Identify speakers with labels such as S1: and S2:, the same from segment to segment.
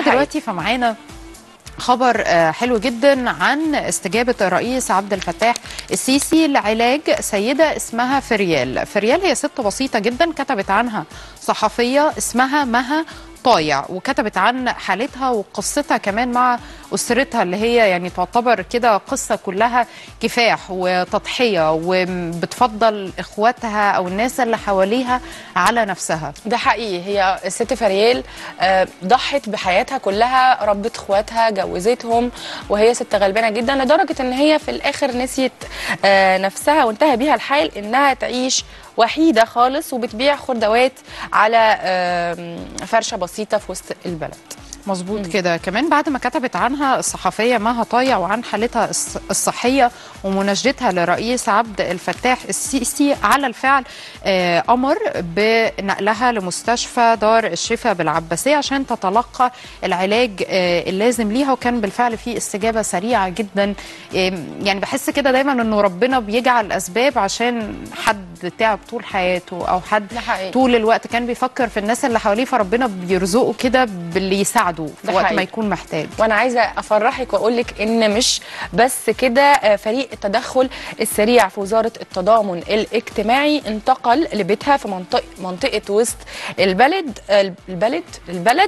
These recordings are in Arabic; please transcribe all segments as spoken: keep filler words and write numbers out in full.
S1: دلوقتي فمعانا خبر حلو جدا عن استجابة الرئيس عبد الفتاح السيسي لعلاج سيدة اسمها فريال. فريال هي ست بسيطة جدا كتبت عنها صحفية اسمها مها طايع، وكتبت عن حالتها وقصتها كمان مع أسرتها اللي هي يعني تعتبر كده قصة كلها كفاح وتضحية، وبتفضل إخواتها أو الناس اللي حواليها على نفسها.
S2: ده حقيقي، هي الست فريال ضحت بحياتها كلها، ربت إخواتها، جوزتهم، وهي ست غلبانة جدا لدرجة إن هي في الآخر نسيت نفسها وانتهى بيها الحال إنها تعيش وحيدة خالص وبتبيع خردوات على فرشة بسيطة في وسط البلد.
S1: مظبوط كده. كمان بعد ما كتبت عنها الصحفية مها طايع وعن حالتها الصحية ومناشدتها للرئيس عبد الفتاح السيسي على الفعل آه أمر بنقلها لمستشفى دار الشفاء بالعباسية عشان تتلقى العلاج آه اللازم ليها، وكان بالفعل في استجابة سريعة جدا. آه يعني بحس كده دايما انه ربنا بيجعل الأسباب عشان حد تعب طول حياته أو حد طول الوقت كان بيفكر في الناس اللي حواليه، فربنا بيرزقه كده باللي يساعده في وقت ما يكون محتاج.
S2: وانا عايزه افرحك واقول لك ان مش بس كده، فريق التدخل السريع في وزاره التضامن الاجتماعي انتقل لبيتها في منطقه منطقه وسط البلد البلد البلد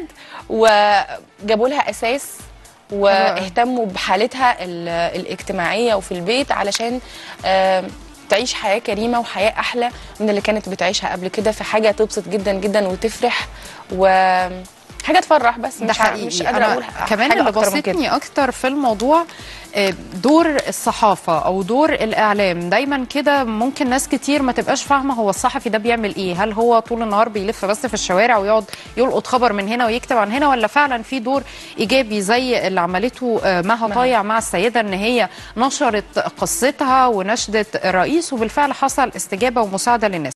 S2: وجابوا لها اساس واهتموا بحالتها الاجتماعيه وفي البيت علشان تعيش حياه كريمه وحياه احلى من اللي كانت بتعيشها قبل كده، في حاجه تبسط جدا جدا وتفرح و حاجه تفرح. بس مش مش قادره اقول
S1: كمان اللي بسطني اكتر في الموضوع دور الصحافه او دور الاعلام. دايما كده ممكن ناس كتير ما تبقاش فاهمه هو الصحفي ده بيعمل ايه، هل هو طول النهار بيلف بس في الشوارع ويقعد يلقط خبر من هنا ويكتب عن هنا، ولا فعلا في دور ايجابي زي اللي عملته مها طايع مع السيده ان هي نشرت قصتها ونشدت الرئيس وبالفعل حصل استجابه ومساعده للناس.